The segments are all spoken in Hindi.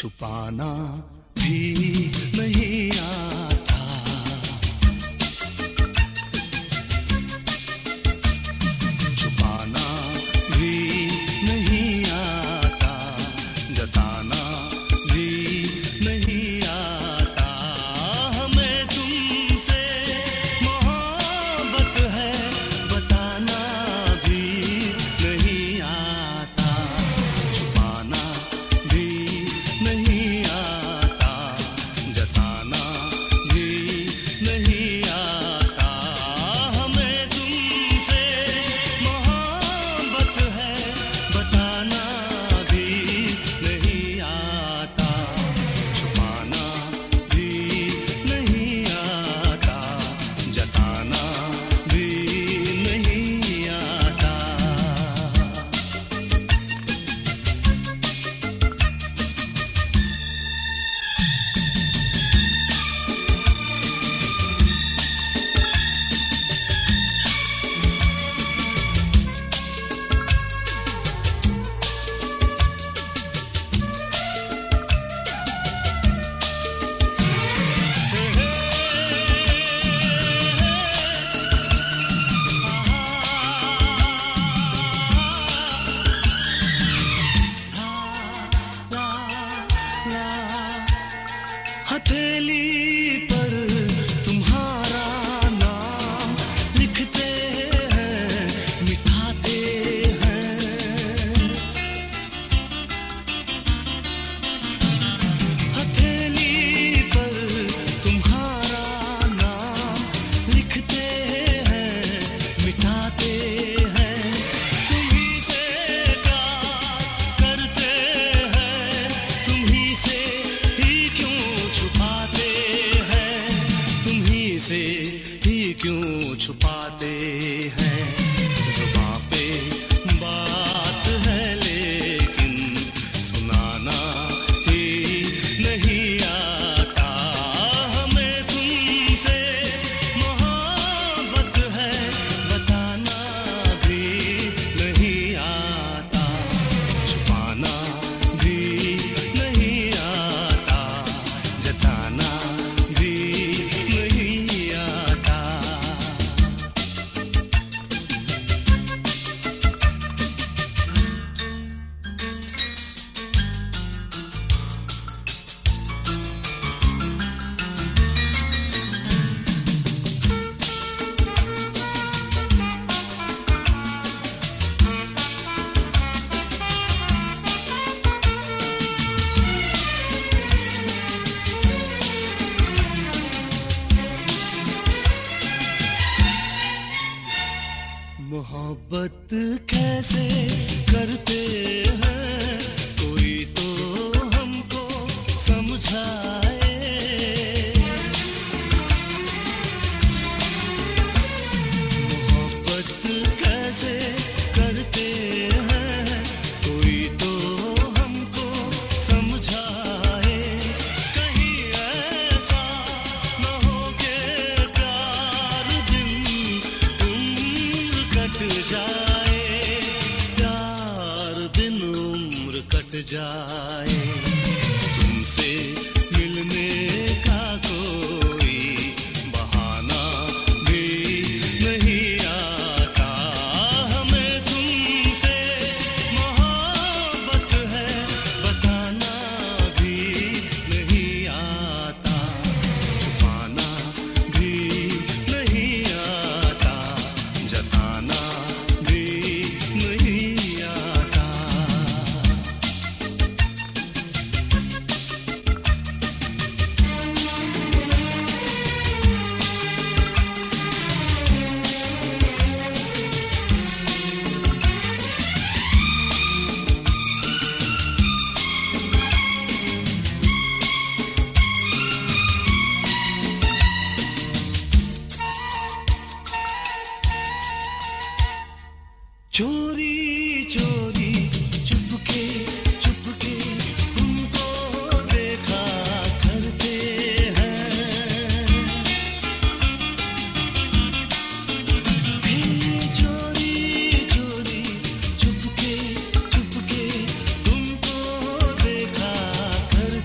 छुपाना भी नहीं आता, छुपाना भी नहीं आता, जताना भी नहीं आता। हमें तुमसे मोहब्बत है बताना भी नहीं आता, छुपाना भी नहीं आता, जताना भी नहीं आता। हमें तुमसे मोहब्बत है बताना भी नहीं आता, छुपाना भी नहीं आता, जताना भी नहीं आता। हथेली पर तुम्हारा नाम लिखते हैं, मिटाते हैं। हथेली पर तुम्हारा नाम लिखते हैं, मिटाते हैं। तुम्ही से प्यार करते हैं, तुम्ही से ही क्यों छुपाते हैं, तुम्ही से ही क्यों छुपाते हैं। जुबां पे बात है लेकिन सुनाना ही नहीं आता। हमें तुमसे मोहब्बत है बताना भी नहीं आता, छुपाना भी नहीं आता, जताना भी नहीं आता। मोहब्बत कैसे करते हैं कोई तो हमको समझाए। मोहब्बत कैसे करते हैं कोई तो हमको समझाए। कहीं ऐसा न हो के प्यार दिन उम्र कट जाए, प्यार दिन उम्र कट जाए। तुमसे मिलने का कोई बहाना भी नहीं आता। हमें तुमसे मोहब्बत है बताना भी नहीं आता, छुपाना भी नहीं आता, जताना भी नहीं आता। चोरी चोरी चुपके चुपके तुमको देखा करते हैं। चोरी चोरी चुपके चुपके तुमको देखा करते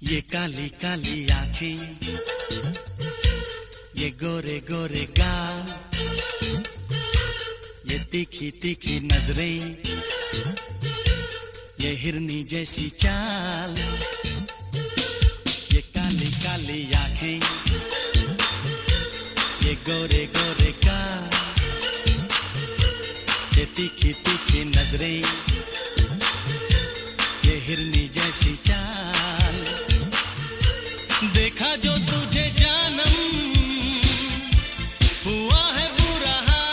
ये काली काली आंखें, ये गोरे गोरे गाल, ये तीखी तीखी नजरें, ये हिरनी जैसी चाल, ये काली काली आंखें, ये गोरे गोरे गाल, ये तीखी तीखी नजरें, ये हिरनी जैसी चाल। देखा जो तुझे जानम, हुआ है बुरा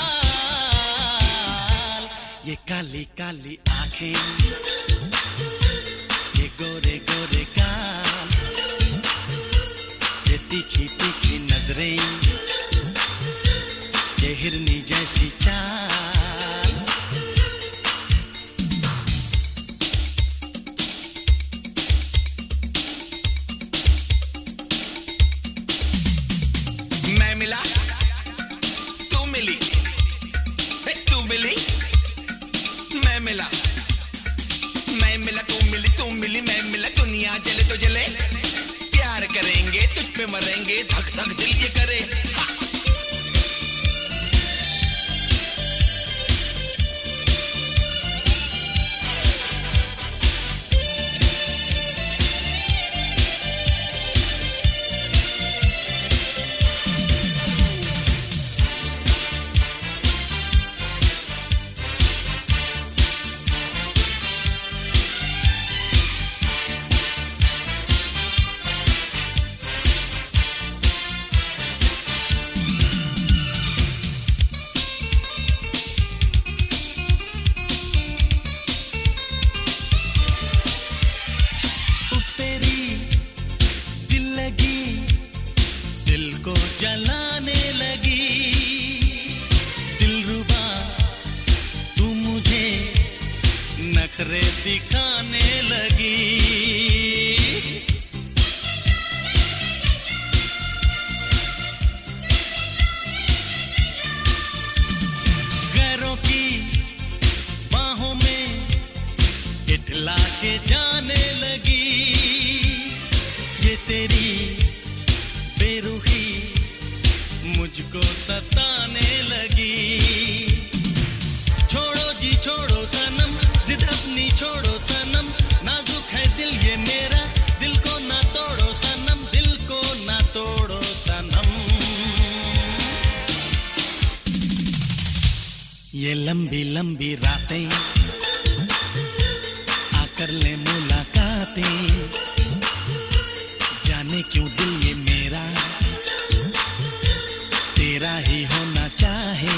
हाल। ये काली काली आंखें, ये गोरे गोरे गाल, ये तीखी तीखी नजरें, ये हिरनी जैसी चाल। मैं मिला, तू मिली, तू मिली, मैं मिला, मैं मिला, तू मिली, मैं मिला, दुनिया जले तो जले, प्यार करेंगे तुझ पे मरेंगे, धक धक दिल ये करे। जलाने लगी दिलरुबा, तू मुझे नखरे दिखाने लगी। गैरों की बाहों में इठला के जाने लगी, ये तेरी बेरुखी मुझको सताने लगी। छोड़ो जी छोड़ो सनम, जिद अपनी छोड़ो सनम, नाजुक है दिल ये मेरा, दिल को ना तोड़ो सनम, दिल को ना तोड़ो सनम। ये लंबी लंबी रातें आकर ले मुलाकातें, जाने क्यों दिल ये मेरा तेरा ही होना चाहे।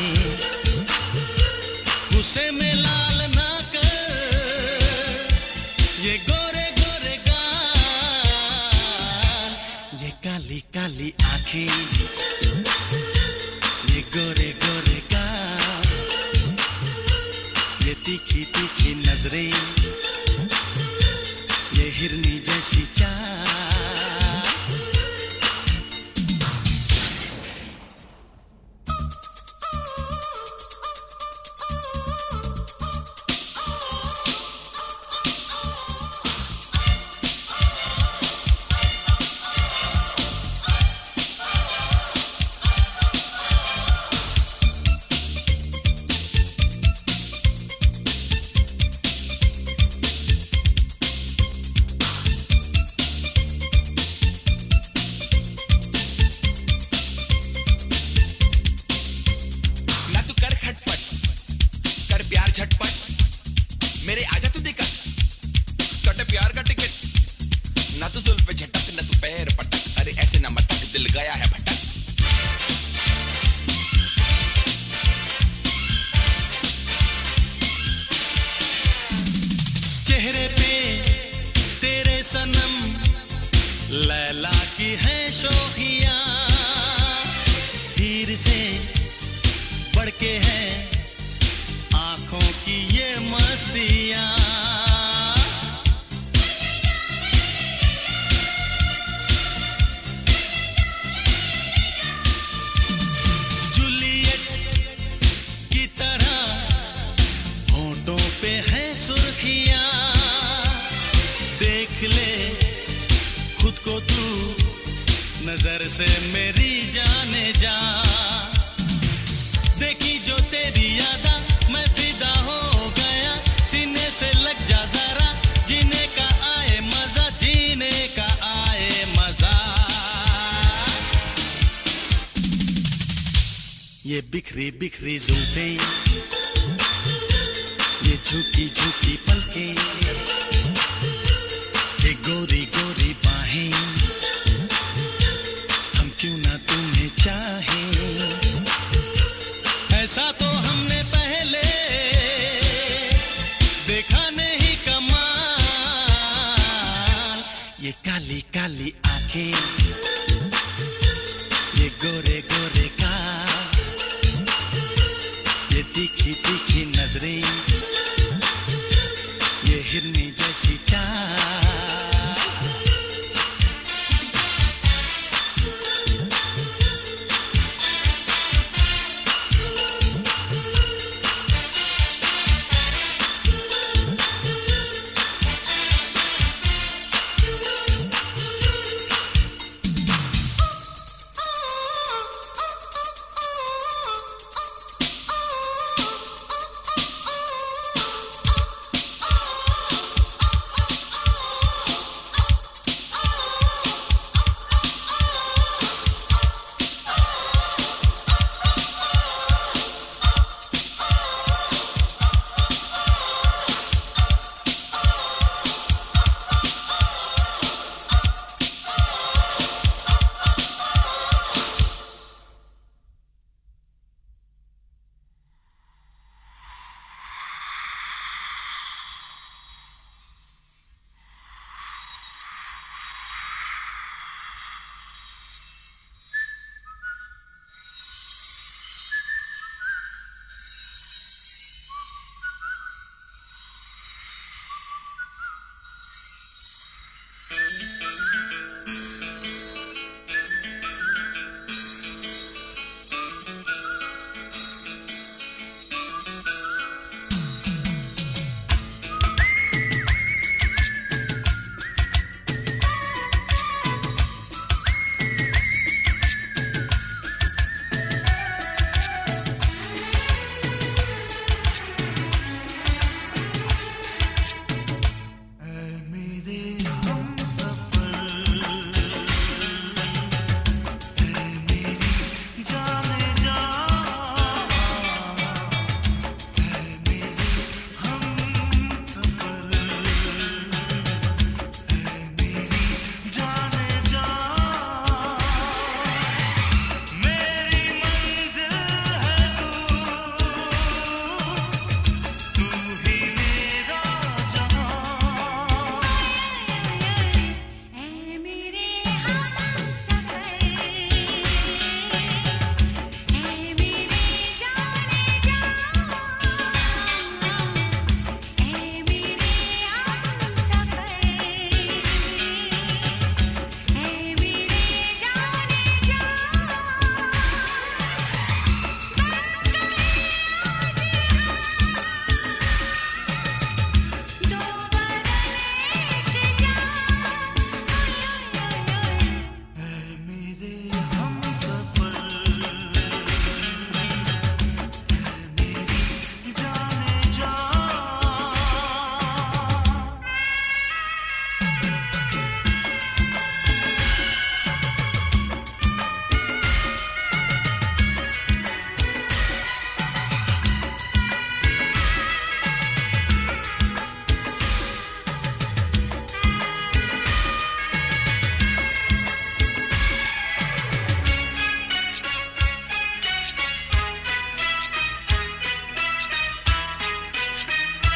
गुस्से में लाल ना कर ये गोरे गोरे गाल, ये काली काली आंखें, ये गोरे गोरे गाल, ये तीखी तीखी नजरें, ये हिरनी जैसी चाल। झटपट मेरे आजा तू दिक्कत, कटे प्यार का टिकट, ना तू जुल्फ पे झटक, ना तू पैर पटक, अरे ऐसे ना मटक, दिल गया है भटक। चेहरे पे तेरे सनम लैला की है शोखियां, हीर से बढ़ के है आंखों की ये मस्तियां। जूलियट की तरह होठों पे है सुर्खियां, देख ले खुद नजर से मेरी जाने जा, देखी जो तेरी यादा मैं फिदा हो गया, सीने से लग जा जरा, जीने का आए मजा, जीने का आए मजा। ये बिखरी बिखरी जुल्फें, ये झुकी झुकी पलकें, ये गोरी गोरी बाहें, हम क्यों ना तुम्हें चाहें, ऐसा तो हमने पहले देखा नहीं कमाल। ये काली काली आंखें, ये गोरे गोरे गाल, ये तीखी तीखी नजरें, ये हिरनी जैसी चाल।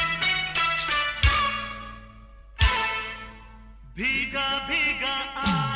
भीगा भीगा